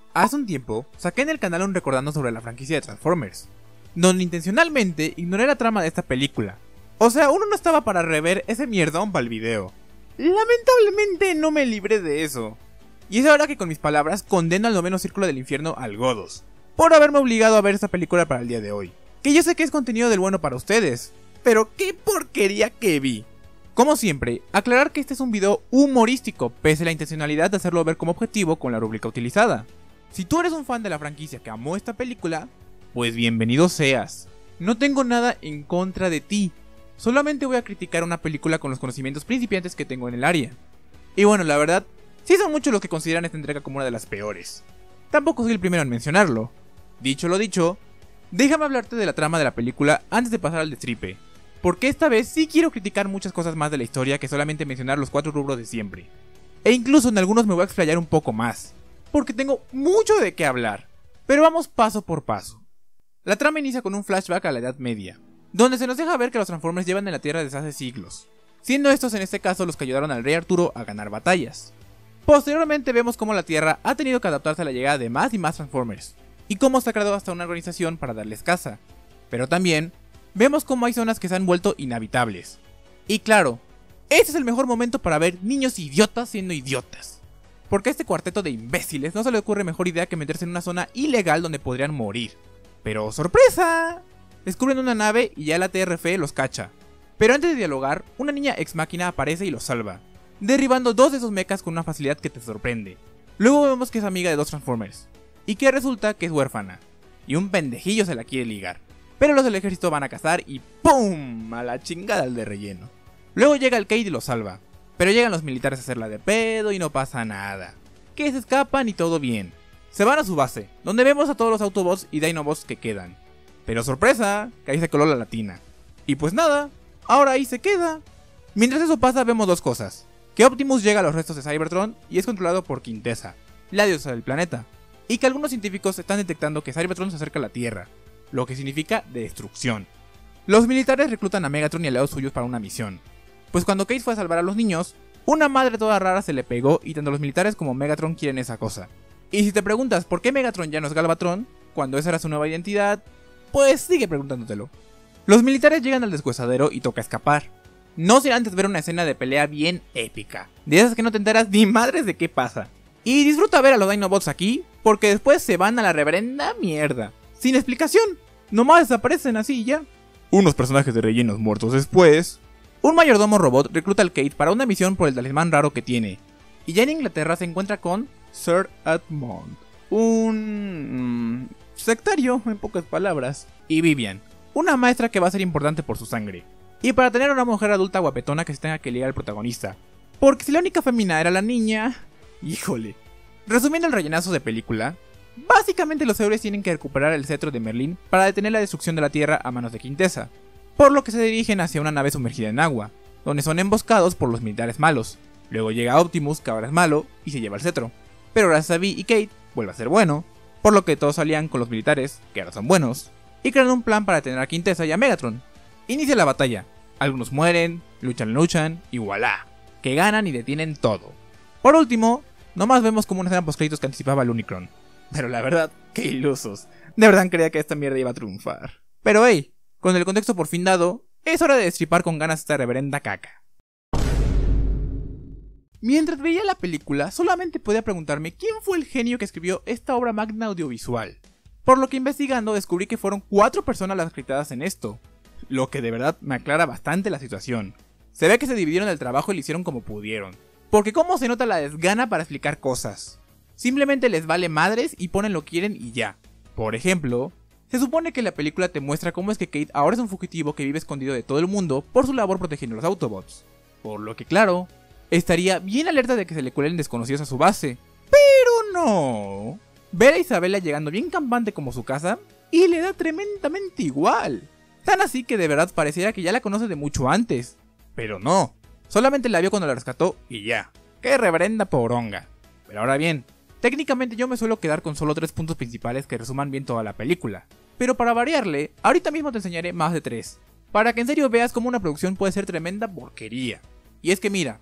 Hace un tiempo, saqué en el canal un recordando sobre la franquicia de Transformers, donde intencionalmente ignoré la trama de esta película. O sea, uno no estaba para rever ese mierdón para el video. Lamentablemente no me libré de eso. Y es ahora que con mis palabras condeno al noveno círculo del infierno al Godos, por haberme obligado a ver esta película para el día de hoy. Que yo sé que es contenido del bueno para ustedes, pero qué porquería que vi. Como siempre, aclarar que este es un video humorístico, pese a la intencionalidad de hacerlo ver como objetivo con la rúbrica utilizada. Si tú eres un fan de la franquicia que amó esta película, pues bienvenido seas. No tengo nada en contra de ti, solamente voy a criticar una película con los conocimientos principiantes que tengo en el área. Y bueno, la verdad, sí son muchos los que consideran esta entrega como una de las peores. Tampoco soy el primero en mencionarlo. Dicho lo dicho, déjame hablarte de la trama de la película antes de pasar al destripe, porque esta vez sí quiero criticar muchas cosas más de la historia que solamente mencionar los 4 rubros de siempre. E incluso en algunos me voy a explayar un poco más, porque tengo mucho de qué hablar. Pero vamos paso por paso. La trama inicia con un flashback a la Edad Media, donde se nos deja ver que los Transformers llevan en la Tierra desde hace siglos, siendo estos en este caso los que ayudaron al Rey Arturo a ganar batallas. Posteriormente vemos cómo la Tierra ha tenido que adaptarse a la llegada de más y más Transformers, y cómo se ha creado hasta una organización para darles caza. Pero también vemos cómo hay zonas que se han vuelto inhabitables. Y claro, este es el mejor momento para ver niños idiotas siendo idiotas, porque a este cuarteto de imbéciles no se le ocurre mejor idea que meterse en una zona ilegal donde podrían morir. Pero ¡sorpresa! Descubren una nave y ya la TRF los cacha. Pero antes de dialogar, una niña ex máquina aparece y los salva, derribando 2 de esos mechas con una facilidad que te sorprende. Luego vemos que es amiga de 2 Transformers, y que resulta que es huérfana, y un pendejillo se la quiere ligar. Pero los del ejército van a cazar y ¡pum! A la chingada el de relleno. Luego llega el Kate y los salva, pero llegan los militares a hacerla de pedo y no pasa nada. Que se escapan y todo bien. Se van a su base, donde vemos a todos los Autobots y Dinobots que quedan. Pero sorpresa, que ahí se coló la latina. Y pues nada, ahora ahí se queda. Mientras eso pasa vemos 2 cosas. Que Optimus llega a los restos de Cybertron y es controlado por Quintessa, la diosa del planeta. Y que algunos científicos están detectando que Cybertron se acerca a la Tierra, lo que significa destrucción. Los militares reclutan a Megatron y aliados suyos para una misión. Pues cuando Case fue a salvar a los niños, una madre toda rara se le pegó y tanto los militares como Megatron quieren esa cosa. Y si te preguntas por qué Megatron ya no es Galvatron, cuando esa era su nueva identidad, pues sigue preguntándotelo. Los militares llegan al deshuesadero y toca escapar. No sin antes ver una escena de pelea bien épica, de esas que no te enteras ni madres de qué pasa. Y disfruta ver a los Dinobots aquí, porque después se van a la reverenda mierda, sin explicación, nomás desaparecen así y ya. Unos personajes de rellenos muertos después, un mayordomo robot recluta al Kate para una misión por el talismán raro que tiene, y ya en Inglaterra se encuentra con Sir Edmund, un sectario en pocas palabras, y Vivian, una maestra que va a ser importante por su sangre, y para tener una mujer adulta guapetona que se tenga que ligar al protagonista, porque si la única femina era la niña, híjole. Resumiendo el rellenazo de película, básicamente los héroes tienen que recuperar el cetro de Merlín para detener la destrucción de la Tierra a manos de Quintessa, por lo que se dirigen hacia una nave sumergida en agua, donde son emboscados por los militares malos. Luego llega Optimus, que ahora es malo, y se lleva el cetro. Pero gracias a Vi y Kate, vuelve a ser bueno, por lo que todos salían con los militares, que ahora son buenos, y crean un plan para detener a Quintessa y a Megatron. Inicia la batalla, algunos mueren, luchan, y voilà, que ganan y detienen todo. Por último, nomás vemos como una escena postcréditos que anticipaba el Unicron. Pero la verdad, qué ilusos, de verdad creía que esta mierda iba a triunfar. Pero hey, con el contexto por fin dado, es hora de destripar con ganas esta reverenda caca. Mientras veía la película, solamente podía preguntarme quién fue el genio que escribió esta obra magna audiovisual. Por lo que investigando descubrí que fueron 4 personas las acreditadas en esto, lo que de verdad me aclara bastante la situación. Se ve que se dividieron el trabajo y lo hicieron como pudieron, porque cómo se nota la desgana para explicar cosas. Simplemente les vale madres y ponen lo que quieren y ya. Por ejemplo, se supone que la película te muestra cómo es que Kate ahora es un fugitivo que vive escondido de todo el mundo por su labor protegiendo a los Autobots. Por lo que claro, estaría bien alerta de que se le cuelen desconocidos a su base. Pero no. Ver a Isabela llegando bien campante como su casa y le da tremendamente igual. Tan así que de verdad pareciera que ya la conoce de mucho antes. Pero no. Solamente la vio cuando la rescató y ya. ¡Qué reverenda poronga! Pero ahora bien, técnicamente yo me suelo quedar con solo 3 puntos principales que resuman bien toda la película. Pero para variarle, ahorita mismo te enseñaré más de 3. Para que en serio veas cómo una producción puede ser tremenda porquería. Y es que mira,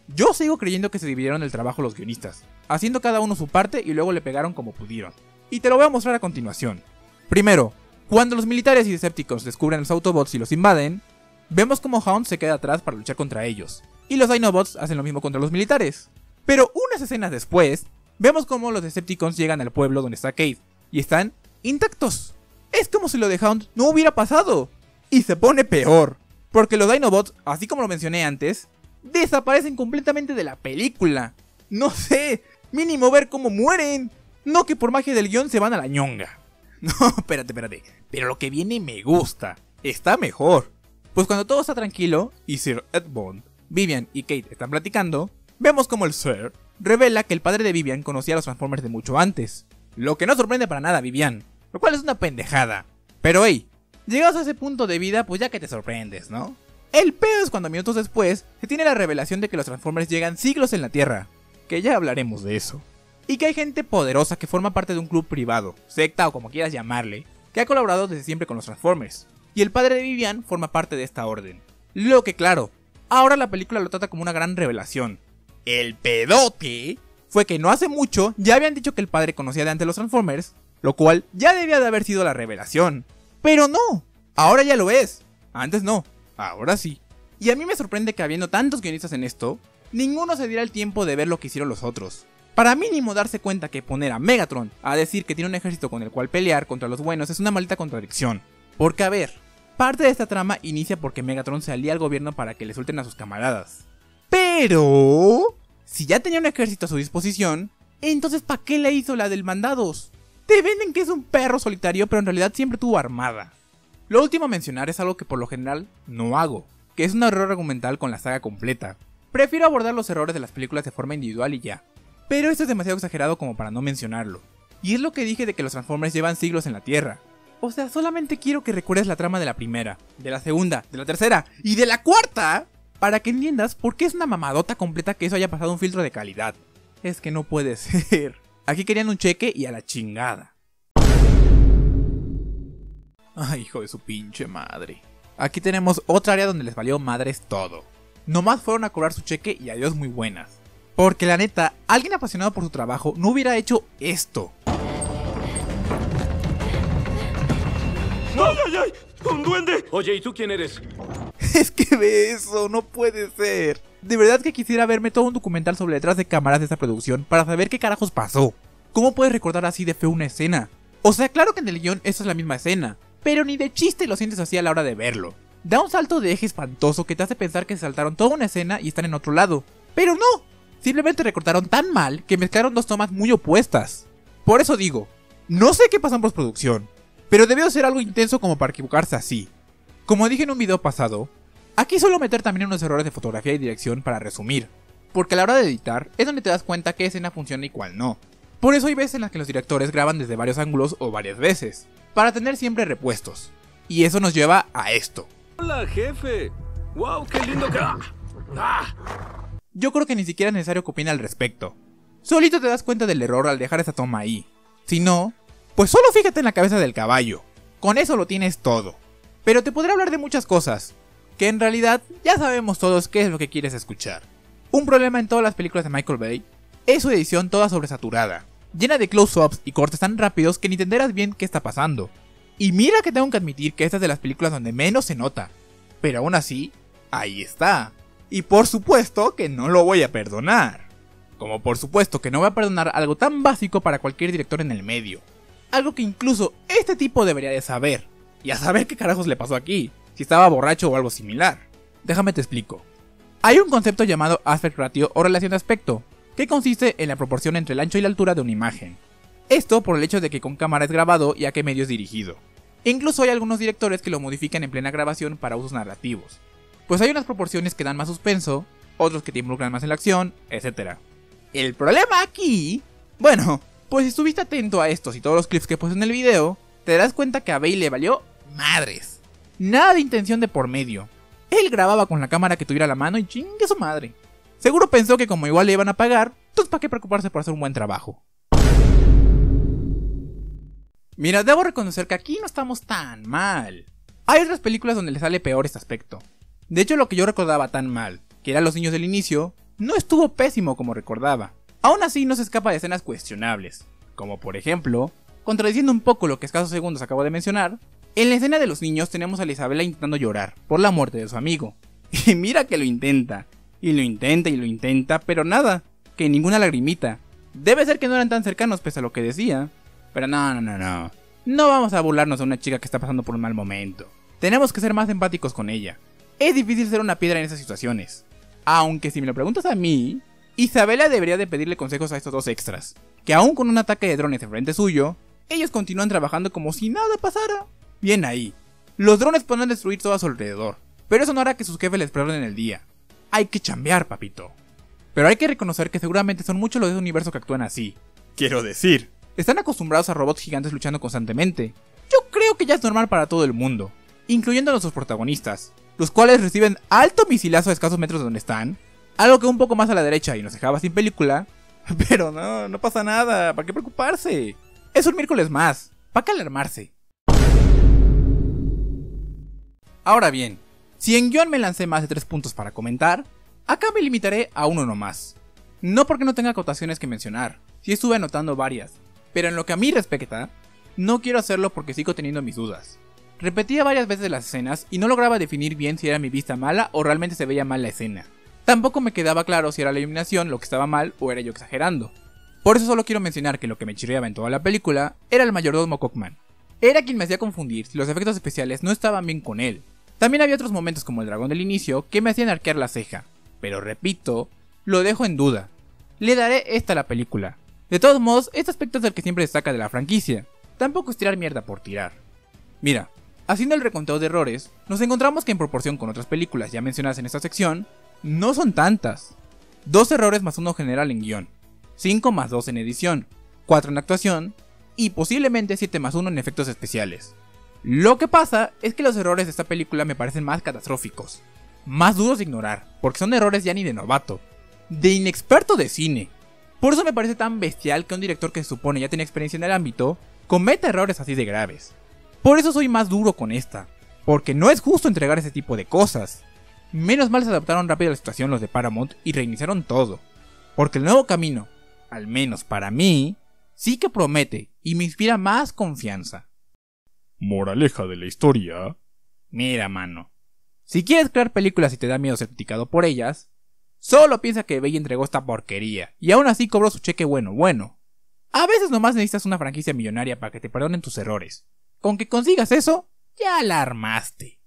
Yo sigo creyendo que se dividieron el trabajo los guionistas, haciendo cada uno su parte y luego le pegaron como pudieron. Y te lo voy a mostrar a continuación. Primero, cuando los militares y Decepticons descubren los Autobots y los invaden, vemos como Hound se queda atrás para luchar contra ellos, y los Dinobots hacen lo mismo contra los militares. Pero unas escenas después, vemos como los Decepticons llegan al pueblo donde está Cade, y están intactos. Es como si lo de Hound no hubiera pasado. Y se pone peor, porque los Dinobots, así como lo mencioné antes, desaparecen completamente de la película. No sé, mínimo ver cómo mueren, no que por magia del guión se van a la ñonga. No, espérate, pero lo que viene me gusta, está mejor. Pues cuando todo está tranquilo y Sir Edmund, Vivian y Kate están platicando, vemos como el Sir revela que el padre de Vivian conocía a los Transformers de mucho antes. Lo que no sorprende para nada a Vivian, lo cual es una pendejada. Pero hey, llegados a ese punto de vida, pues ya que te sorprendes, ¿no? El pedo es cuando minutos después se tiene la revelación de que los Transformers llegan siglos en la Tierra, que ya hablaremos de eso. Y que hay gente poderosa que forma parte de un club privado, secta o como quieras llamarle, que ha colaborado desde siempre con los Transformers. Y el padre de Vivian forma parte de esta orden. Lo que claro, ahora la película lo trata como una gran revelación. El pedote fue que no hace mucho ya habían dicho que el padre conocía de antes los Transformers, lo cual ya debía de haber sido la revelación. Pero no, ahora ya lo es. Antes no, ahora sí. Y a mí me sorprende que habiendo tantos guionistas en esto, ninguno se diera el tiempo de ver lo que hicieron los otros. Para mínimo darse cuenta que poner a Megatron a decir que tiene un ejército con el cual pelear contra los buenos es una maldita contradicción. Porque a ver, parte de esta trama inicia porque Megatron se alía al gobierno para que le suelten a sus camaradas. Pero si ya tenía un ejército a su disposición, entonces ¿para qué le hizo la del mandados? Te venden que es un perro solitario, pero en realidad siempre tuvo armada. Lo último a mencionar es algo que por lo general no hago, que es un error argumental con la saga completa. Prefiero abordar los errores de las películas de forma individual y ya. Pero esto es demasiado exagerado como para no mencionarlo. Y es lo que dije de que los Transformers llevan siglos en la Tierra. O sea, solamente quiero que recuerdes la trama de la primera, de la segunda, de la tercera y de la cuarta, para que entiendas por qué es una mamadota completa que eso haya pasado un filtro de calidad. Es que no puede ser. Aquí querían un cheque y a la chingada. Ay, hijo de su pinche madre. Aquí tenemos otra área donde les valió madres todo. Nomás fueron a cobrar su cheque y adiós muy buenas. Porque la neta, alguien apasionado por su trabajo no hubiera hecho esto. ¡Ay, ay, ay! ¡Un duende! Oye, ¿y tú quién eres? Es que ve eso, no puede ser. De verdad que quisiera verme todo un documental sobre detrás de cámaras de esta producción para saber qué carajos pasó. ¿Cómo puedes recordar así de feo una escena? O sea, claro que en el guión esta es la misma escena, pero ni de chiste lo sientes así a la hora de verlo. Da un salto de eje espantoso que te hace pensar que se saltaron toda una escena y están en otro lado. Pero no, simplemente recortaron tan mal que mezclaron dos tomas muy opuestas. Por eso digo, no sé qué pasó en postproducción, pero debió ser algo intenso como para equivocarse así. Como dije en un video pasado, aquí suelo meter también unos errores de fotografía y dirección para resumir, porque a la hora de editar es donde te das cuenta qué escena funciona y cuál no. Por eso hay veces en las que los directores graban desde varios ángulos o varias veces, para tener siempre repuestos. Y eso nos lleva a esto. ¡Hola, jefe! ¡Wow, qué lindo que... Yo creo que ni siquiera es necesario que opine al respecto. Solito te das cuenta del error al dejar esa toma ahí. Si no, pues solo fíjate en la cabeza del caballo. Con eso lo tienes todo. Pero te podré hablar de muchas cosas, que en realidad ya sabemos todos qué es lo que quieres escuchar. Un problema en todas las películas de Michael Bay es su edición toda sobresaturada, llena de close-ups y cortes tan rápidos que ni te enteras bien qué está pasando. Y mira que tengo que admitir que esta es de las películas donde menos se nota, pero aún así, ahí está. Y por supuesto que no lo voy a perdonar. Como por supuesto que no voy a perdonar algo tan básico para cualquier director en el medio. Algo que incluso este tipo debería de saber. Y a saber qué carajos le pasó aquí, si estaba borracho o algo similar. Déjame te explico. Hay un concepto llamado aspect ratio o relación de aspecto, que consiste en la proporción entre el ancho y la altura de una imagen. Esto por el hecho de que con cámara es grabado y a qué medio es dirigido. Incluso hay algunos directores que lo modifican en plena grabación para usos narrativos. Pues hay unas proporciones que dan más suspenso, otros que te involucran más en la acción, etc. El problema aquí... Bueno, pues si estuviste atento a estos y todos los clips que puse en el video, te darás cuenta que a Bay le valió madres. Nada de intención de por medio. Él grababa con la cámara que tuviera a la mano y chingue su madre. Seguro pensó que como igual le iban a pagar, entonces para qué preocuparse por hacer un buen trabajo. Mira, debo reconocer que aquí no estamos tan mal. Hay otras películas donde le sale peor este aspecto. De hecho, lo que yo recordaba tan mal, que eran los niños del inicio, no estuvo pésimo como recordaba. Aún así no se escapa de escenas cuestionables, como por ejemplo, contradiciendo un poco lo que escasos segundos acabo de mencionar, en la escena de los niños tenemos a la Isabela intentando llorar por la muerte de su amigo. Y mira que lo intenta, y lo intenta y lo intenta, pero nada, que ninguna lagrimita. Debe ser que no eran tan cercanos pese a lo que decía. Pero no. No vamos a burlarnos de una chica que está pasando por un mal momento. Tenemos que ser más empáticos con ella. Es difícil ser una piedra en esas situaciones. Aunque si me lo preguntas a mí, Isabela debería de pedirle consejos a estos dos extras, que aún con un ataque de drones enfrente suyo, ellos continúan trabajando como si nada pasara. Bien ahí. Los drones podrán destruir todo a su alrededor, pero eso no hará que sus jefes les perdonen el día. Hay que chambear, papito. Pero hay que reconocer que seguramente son muchos los de ese universo que actúan así. Quiero decir, están acostumbrados a robots gigantes luchando constantemente. Yo creo que ya es normal para todo el mundo, incluyendo a nuestros protagonistas, los cuales reciben alto misilazo a escasos metros de donde están, algo que un poco más a la derecha y nos dejaba sin película. Pero no pasa nada, ¿para qué preocuparse? Es un miércoles más, ¿para qué alarmarse? Ahora bien, si en guión me lancé más de 3 puntos para comentar, acá me limitaré a uno nomás. No porque no tenga acotaciones que mencionar, sí estuve anotando varias, pero en lo que a mí respecta, no quiero hacerlo porque sigo teniendo mis dudas. Repetía varias veces las escenas y no lograba definir bien si era mi vista mala o realmente se veía mal la escena. Tampoco me quedaba claro si era la iluminación lo que estaba mal o era yo exagerando. Por eso solo quiero mencionar que lo que me chirriaba en toda la película era el mayordomo Cockman. Era quien me hacía confundir si los efectos especiales no estaban bien con él. También había otros momentos como el dragón del inicio que me hacían arquear la ceja, pero repito, lo dejo en duda. Le daré esta a la película. De todos modos, este aspecto es el que siempre destaca de la franquicia. Tampoco es tirar mierda por tirar. Mira, haciendo el reconteo de errores, nos encontramos que en proporción con otras películas ya mencionadas en esta sección, no son tantas. 2 errores más 1 general en guión, 5 más 2 en edición, 4 en actuación, y posiblemente 7 más 1 en efectos especiales. Lo que pasa es que los errores de esta película me parecen más catastróficos, más duros de ignorar, porque son errores ya ni de novato, de inexperto de cine. Por eso me parece tan bestial que un director que se supone ya tiene experiencia en el ámbito, cometa errores así de graves. Por eso soy más duro con esta, porque no es justo entregar ese tipo de cosas. Menos mal se adaptaron rápido a la situación los de Paramount y reiniciaron todo, porque el nuevo camino, al menos para mí, sí que promete y me inspira más confianza. Moraleja de la historia. Mira, mano, si quieres crear películas y te da miedo ser criticado por ellas, solo piensa que Bey entregó esta porquería y aún así cobró su cheque bueno. A veces nomás necesitas una franquicia millonaria para que te perdonen tus errores. Con que consigas eso, ya la armaste.